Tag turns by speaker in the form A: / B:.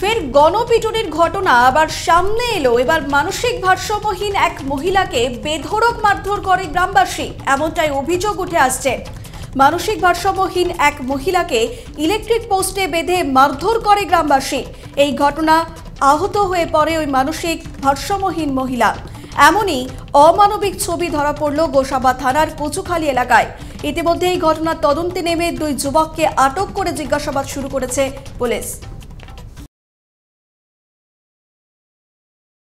A: ফের গণপিটুনির ঘটনা আবার সামনে এলো। এবার মানসিক ভারসাম্যহীন এক মহিলাকে বেধড়ক মারধর করে গ্রামবাসী, এমনটাই অভিযোগ উঠে আসছে। মানসিক ভারসাম্যহীন এক মহিলাকে ইলেকট্রিক পোস্টে বেঁধে মারধর করে গ্রামবাসী। এই ঘটনা আহত হয়ে পড়ে ওই মানসিক ভারসাম্যহীন মহিলা। এমনই অমানবিক ছবি ধরা পড়ল গোসাবা থানার কচুখালী এলাকায়। ইতিমধ্যে এই ঘটনার তদন্তে নেমে দুই যুবককে আটক করে জিজ্ঞাসাবাদ শুরু করেছে পুলিশ।